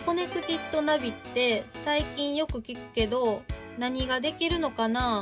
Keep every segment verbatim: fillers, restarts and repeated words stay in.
コネクティッドナビって最近よく聞くけど、何ができるのかな？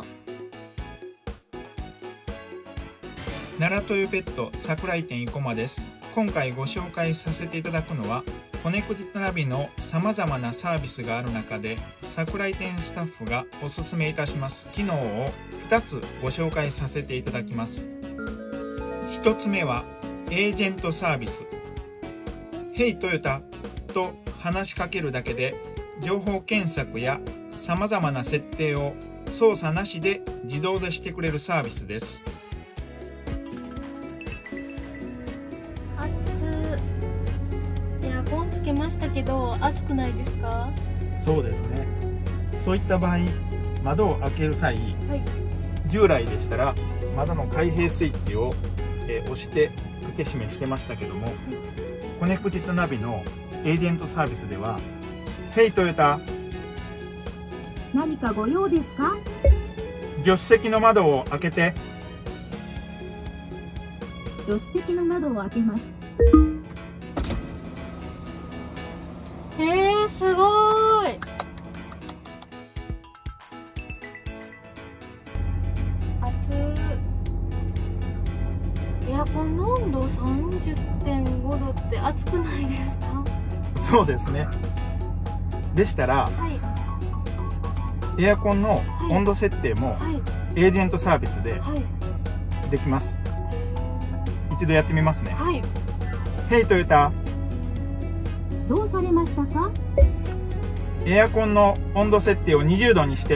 奈良トヨペット桜井店生駒です。今回ご紹介させていただくのは、コネクティッドナビの様々なサービスがある中で、桜井店スタッフがおすすめいたします機能をふたつご紹介させていただきます。ひとつめは、エージェントサービス。ヘイトヨタと話しかけるだけで、情報検索や様々な設定を操作なしで自動でしてくれるサービスです。 エアコンつけましたけど暑くないですか？ そうですね。そういった場合、窓を開ける際、はい、従来でしたら窓の開閉スイッチを、えー、押して開け閉めしてましたけども、はい、コネクティッドナビのエージェントサービスでは、ヘイトヨタ、 何かご用ですか？ 助手席の窓を開けて。 助手席の窓を開けます。 へー、すごーい。暑い。エアコンの温度 さんじゅってんご 度って暑くないですか？ そうですね。でしたら、はい、エアコンの温度設定も、はい、エージェントサービスでできます。はい、一度やってみますね。はい、ヘイトヨタ、 どうされましたか？ エアコンの温度設定をにじゅうどにして。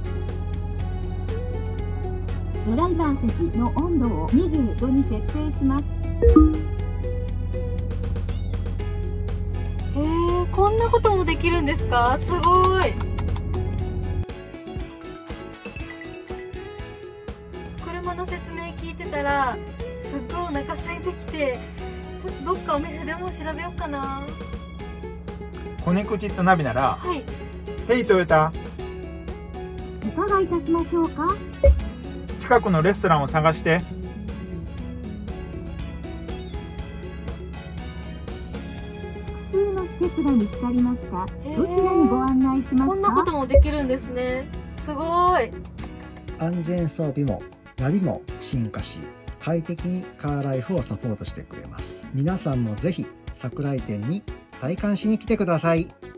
ドライバー席の温度をにじゅうどに設定します。 へえ、こんなこともできるんですか？すごい。車の説明聞いてたらすっごいお腹空いてきて、ちょっとどっかお店でも調べようかな。 コネクティッドナビなら、 はい、 ヘイトヨタ、 お伺いいたしましょうか？ 近くのレストランを探して。 複数の施設が見つかりました。どちらにご案内しますか？ こんなこともできるんですね。すごい。 安全装備もナビも進化し、快適にカーライフをサポートしてくれます。皆さんもぜひ桜井店に体感しに来てください。